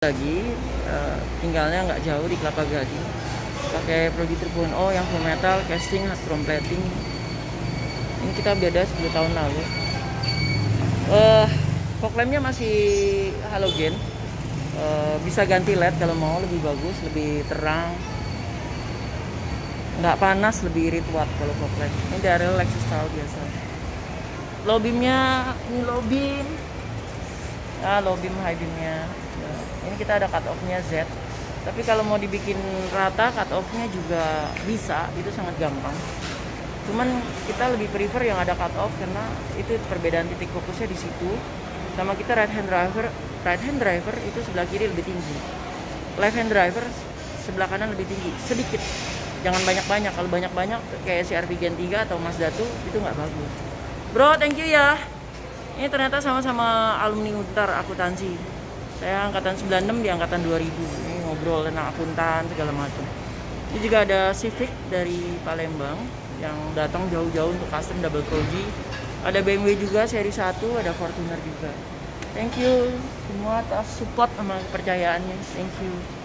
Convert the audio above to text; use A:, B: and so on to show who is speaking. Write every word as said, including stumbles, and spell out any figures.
A: Lagi uh, tinggalnya nggak jauh di Kelapa Gading, pakai Prodi Tribun O yang full metal, casting, hard chrome plating. Ini kita beda sepuluh tahun lalu. uh, fog lampnya masih halogen, uh, bisa ganti L E D kalau mau, lebih bagus, lebih terang, nggak panas, lebih irit watt kalau fog lamp. Ini dari Lexus style biasa. Low beamnya, ini low beam, ah low beam, high beamnya. Ini kita ada cut off-nya Z. Tapi kalau mau dibikin rata, cut off-nya juga bisa, itu sangat gampang. Cuman kita lebih prefer yang ada cut off karena itu perbedaan titik fokusnya di situ. Sama kita right hand driver, right hand driver itu sebelah kiri lebih tinggi. Left hand driver sebelah kanan lebih tinggi, sedikit. Jangan banyak-banyak. Kalau banyak-banyak kayak C R V Gen tiga atau Mazda dua itu nggak bagus. Bro, thank you ya. Ini ternyata sama-sama alumni Untar akuntansi. Saya angkatan sembilan puluh enam, di angkatan dua ribu. Ini ngobrol tentang akuntan segala macam. Ini juga ada Civic dari Palembang yang datang jauh-jauh untuk custom double Proji. Ada B M W juga seri satu, ada Fortuner juga. Thank you semua atas support sama kepercayaannya. Thank you.